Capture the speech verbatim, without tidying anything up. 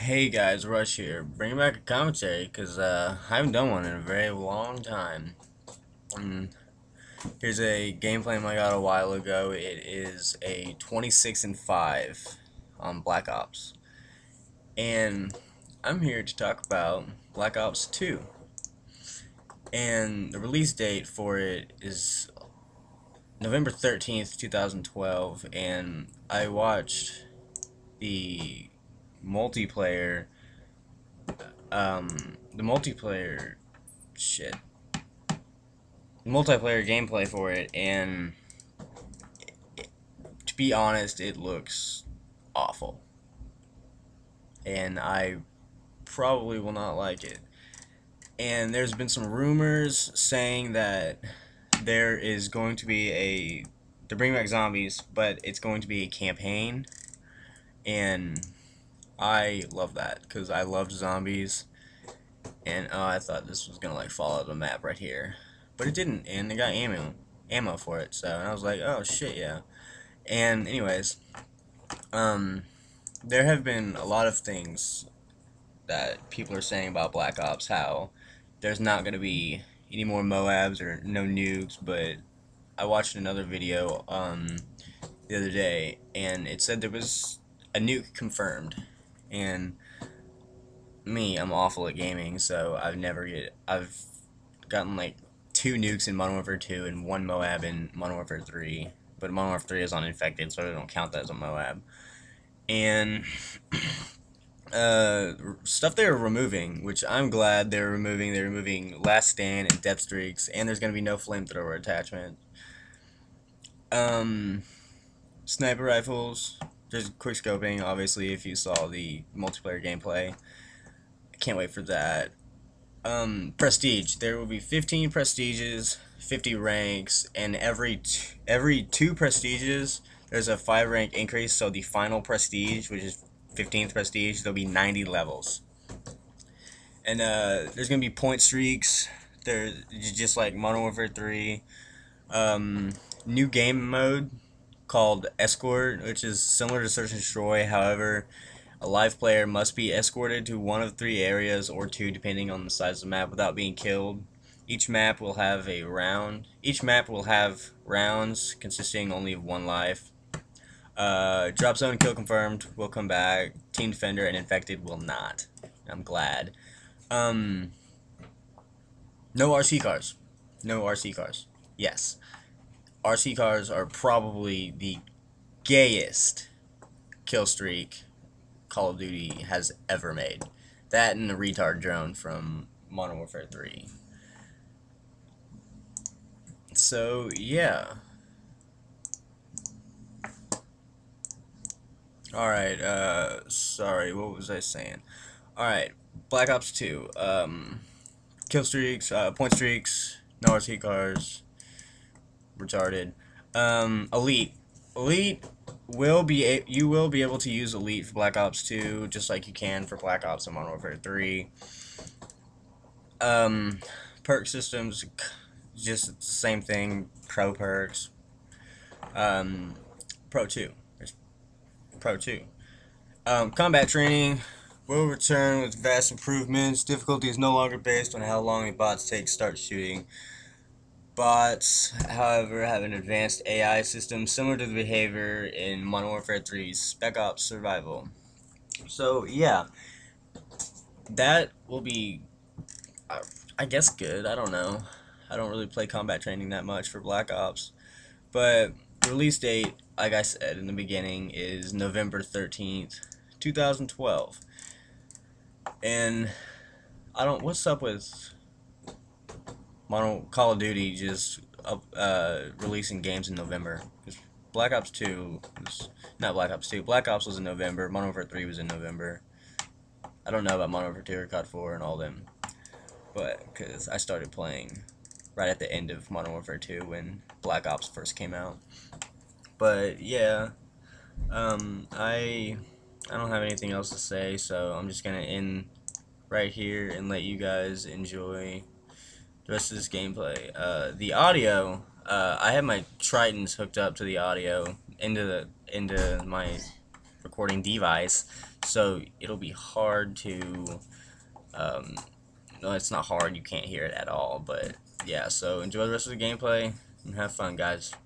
Hey guys, Rush here. Bringing back a commentary because uh, I haven't done one in a very long time. Um, here's a game plan I got a while ago. It is a twenty-six and five on Black Ops, and I'm here to talk about Black Ops two. And the release date for it is November thirteenth, two thousand twelve, and I watched the multiplayer. Um, the multiplayer shit multiplayer gameplay for it, and it, to be honest, it looks awful, and I probably will not like it. And there's been some rumors saying that there is going to be a to bring back zombies, but it's going to be a campaign, and I love that because I loved zombies, and uh, I thought this was gonna like fall out of the map right here, but it didn't, and they got ammo ammo for it. So and I was like, oh shit, yeah. And anyways, um, there have been a lot of things that people are saying about Black Ops, how there's not gonna be any more Moabs or no nukes, but I watched another video um the other day, and it said there was a nuke confirmed, and me, I'm awful at gaming, so I've never get I've gotten like two nukes in Modern Warfare two and one Moab in Modern Warfare three, but Modern Warfare three is uninfected, so I don't count that as a Moab. And uh, stuff they're removing, which I'm glad they're removing. They're removing Last Stand and Death Streaks, and there's gonna be no flamethrower attachment. Um, sniper rifles, just quick scoping. Obviously, if you saw the multiplayer gameplay, I can't wait for that. Um, prestige. There will be fifteen prestiges, fifty ranks, and every t every two prestiges, there's a five rank increase. So the final prestige, which is fifteenth prestige, there'll be ninety levels. And uh, there's gonna be point streaks. There's just like Modern Warfare three. Um, new game mode called Escort, which is similar to Search and Destroy. However, a live player must be escorted to one of three areas or two depending on the size of the map without being killed. Each map will have a round. Each map will have rounds consisting only of one life. Uh, drop zone kill confirmed will come back. Team defender and infected will not. I'm glad. Um, no R C cars. No R C cars. Yes. R C cars are probably the gayest kill streak Call of Duty has ever made. That and the retard drone from Modern Warfare three. So, yeah. Alright, uh, sorry, what was I saying? Alright, Black Ops two. Um, kill streaks, uh, point streaks, no R C cars, retarded. Um, Elite. Elite will be a you will be able to use Elite for Black Ops two, just like you can for Black Ops and Modern Warfare three. Um, perk systems, just the same thing. Pro perks. Um, Pro two. There's Pro two. Um, combat training will return with vast improvements. Difficulty is no longer based on how long the bots take to start shooting. Bots, however, have an advanced A I system similar to the behavior in Modern Warfare three's Spec Ops Survival. So, yeah, that will be, I guess, good. I don't know. I don't really play combat training that much for Black Ops. But the release date, like I said in the beginning, is November thirteenth, two thousand twelve. And I don't, what's up with Modern Call of Duty just up, uh, releasing games in November? Because Black Ops two was not Black Ops two. Black Ops was in November. Modern Warfare three was in November. I don't know about Modern Warfare two or C O D four and all them, but because I started playing right at the end of Modern Warfare two when Black Ops first came out. But yeah, um, I I don't have anything else to say, so I'm just gonna end right here and let you guys enjoy the rest of this gameplay. Uh, the audio, uh, I have my Tritons hooked up to the audio into the into my recording device, so it'll be hard to. Um, no, it's not hard. You can't hear it at all. But yeah, so enjoy the rest of the gameplay and have fun, guys.